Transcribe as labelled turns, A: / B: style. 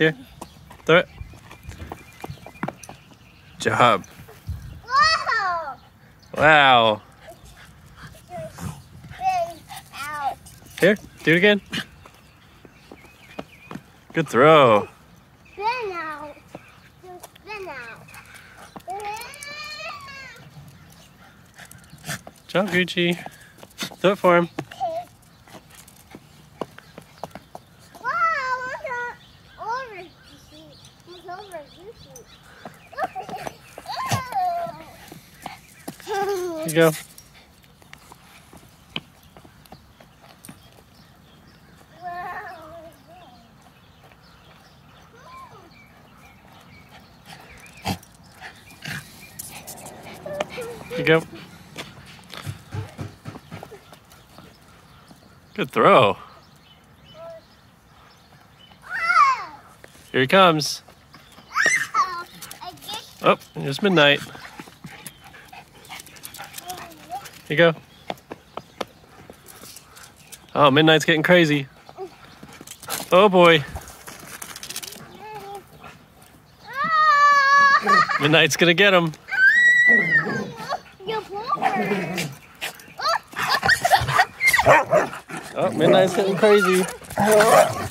A: Here, throw it. Job.
B: Whoa!
A: Wow.
B: Out.
A: Here, do it again. Good throw.
B: Spin out. Just spin out.
A: Job, Gucci. Do it for him.
B: Wow, look at over Gucci. Look over Gucci.
A: Here you go. Here you go. Good throw. Here he comes. Oh, it's midnight. Here you go. Oh, midnight's getting crazy. Oh boy. Midnight's gonna get him. Oh, midnight's getting crazy.